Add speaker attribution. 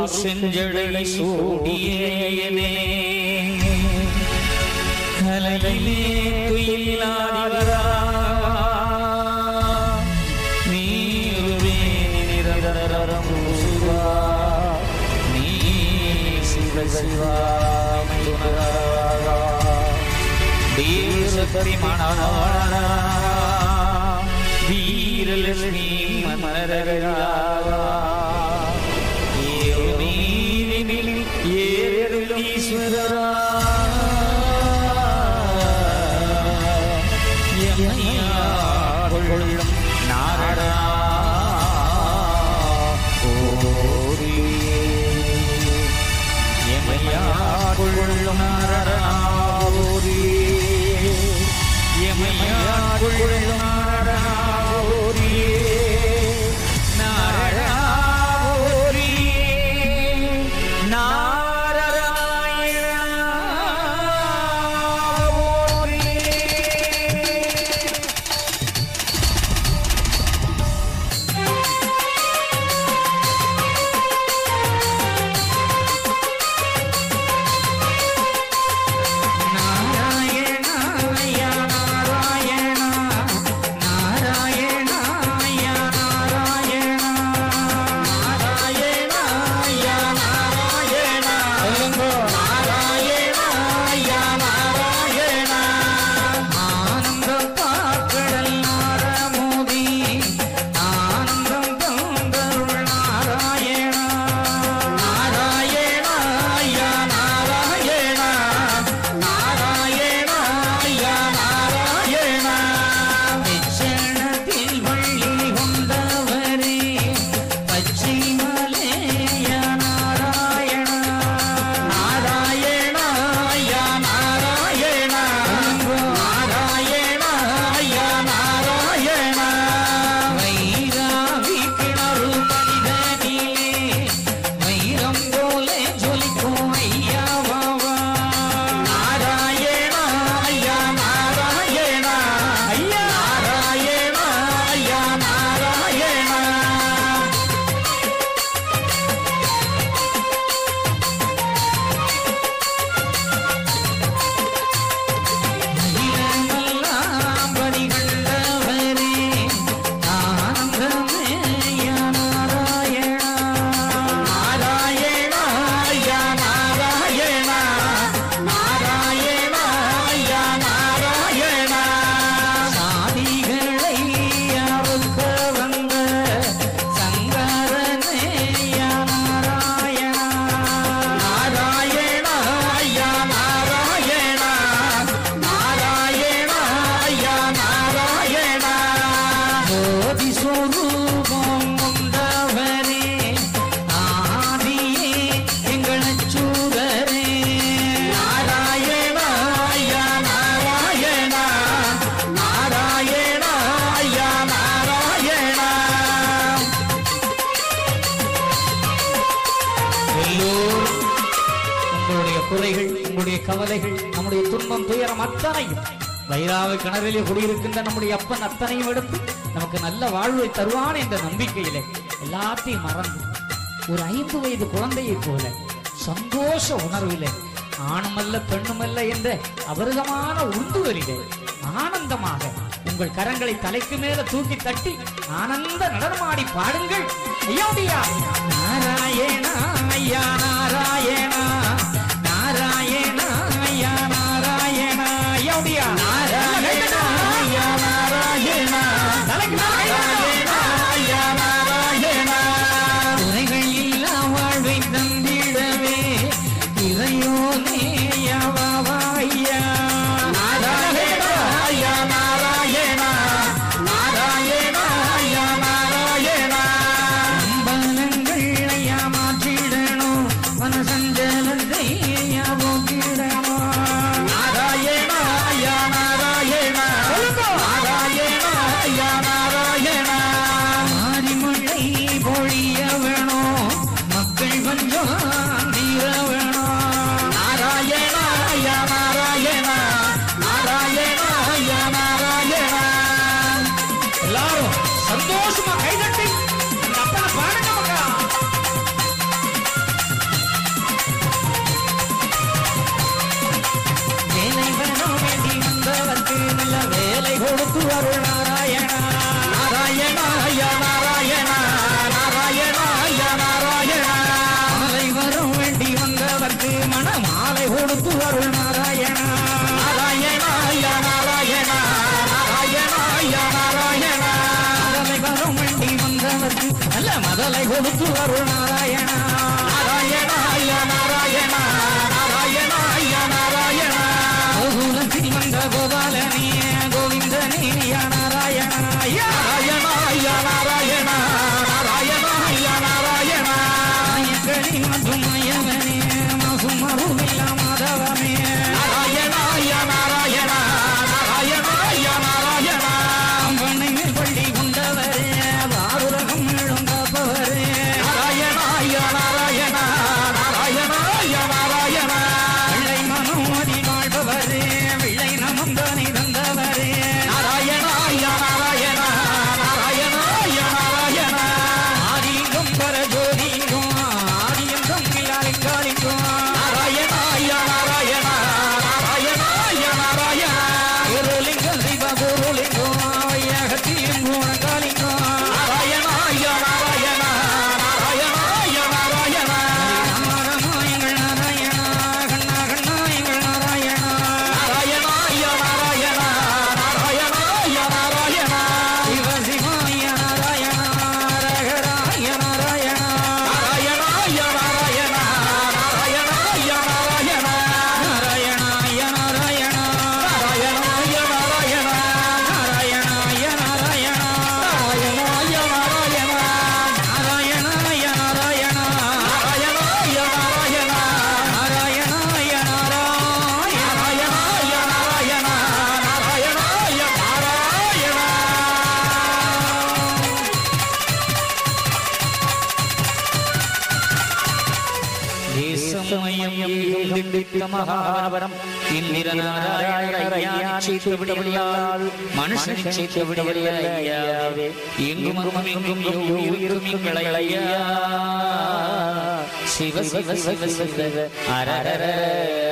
Speaker 1: செஞ்சடை சூடியேனே கலையிலே துயிலாதரா நீருவே நிரந்தரம் சிவா நீ சிவசிவா மதுனரா தேவசக்தி மணவாளா வீரலட்சுமி மனரரா ஈஸ்வரா கொள்ளும் நாரடா ஓரி எமையா கொள்ளும் நாரடா ஓரி எமையா கொள்ளும் நாரடா ஓரி நாரடா ஓரி கவலைகள் நம்முடைய துன்பம் துயரம் அத்தனையும் வைராவை கிணறிலே குடியிருக்கின்ற நம்முடைய அப்பன் அத்தனையும் எடுத்து நமக்கு நல்ல வாழ்வை தருவான் என்ற நம்பிக்கையிலே எல்லாத்தையும் மறந்து ஒரு 5 வயது குழந்தையை போல சந்தோஷ உணர்விலே ஆணுமல்ல பெண்ணுமல்ல என்ற அபரிதமான உந்துவரிலே ஆனந்தமாக உங்கள் கரங்களை தலைக்கு மேல தூக்கி தட்டி ஆனந்த நடனமாடி பாடுங்கள். ஐயா நாராயணா ஐயா நாராயணா நாராயணா ஐயா நாராயணா ஐயா நாராயணா ஐயா நாராயணா நாராயணா ஐயா நாராயணா குறைகள் இல்லா வாழ்வை தந்திடவே இறையோனே ஐயா நாராயணா ஐயா நாராயணா நாராயணா ஐயா நாராயணா அம்பலங்கள் ஐயா மாற்றிடணும் மனசஞ்சலத்தை ஐயா போக்கிடணும் நாராயணா ஐயா நாராயணா நாராயணா ஐயா நாராயணா மாரிமழை பொழிய வேணும் மக்கள் கொஞ்சம் தீர வேணும் நாராயணா ஐயா நாராயணா நாராயணா ஐயா நாராயணா எல்லாரும் சந்தோஷமா கைதட்டி அந்த அப்பனை பாடுங்க மக்கா. கொடுத்து அருள் நாராயணா நாராயணாய நாராயணா நாராயணாய நாராயணா மாலை வரும் வேண்டி வந்தவர்க்கு மனமாலை கொடுத்து அருள் நாராயணா நாராயணாய நாராயணா நாராயணாய நாராயணா மதலை வரும் வேண்டி வந்தவர்க்கு நல்ல மதலை கொடுத்து அருள் நாராயணா நாராயணாய நாராயணா நாராயணாய நாராயணா கோகுலத்தில் வந்த கோபாலனே கோவிந்தனே நாராயணா நாராயணாய நாராயணா நாராயணாய நாராயணா நாயக்கனே மற்றும் மயவனே மாசும் மருவில்லா மாதவமே நாராயணாய நாராயணா நாராயணாய நாராயணா அம்பனை மேல் பள்ளி கொண்டவரே வாருலகம் எழுந்தவரே நாராயணாய நாராயணா நாராயணாய நாராயணா வெள்ளை மனோதி வாழ்பவரே வெள்ளை நமந்தனை தந்தவரே நாராயணாய நாராயணா நாராயணாய நாராயணா ஆதிலிங்கம் பரஜோதிலிங்கம் ஆதியங்கம் கிளாலிங்காலிங்கம் நாராயணாய நாராயணா நாராயணாய நாராயணா குருலிங்கம் சிவ குருலிங்கம் வையகத்திலும் குணகாலிங்கம் நாராயணாய நாராயணா நாராயணாய நாராயணா நாராயணாயங்கள் நாராயணா கண்ணா கண்ணாயங்கள் நாராயணா நாராயணாய நாராயணா நாராயணாய நாராயணா சிவ சிவாய நாராயணா ரகராய நாராயணா நாராயணாய நாராயணா நாராயணாய நாராயணா நாராயணாய நாராயணா நாராயணாய நாராயணா நாராயணாய நாராயணா நாராயணாய நாராயணா நாராயணாய நாராயணா நாராயணாய நாராயணா நாராயணாய நாராயணா நாராயணாய நாராயணா மகாபரம் இந்திர நாராயண சேர்த்து விடவில்லையால் மனுஷனை சேர்த்து விடவில்லையாவே எங்கும் எங்கும் இருக்கும் ஐயா சிவ சிவ சிவ சிவ அரர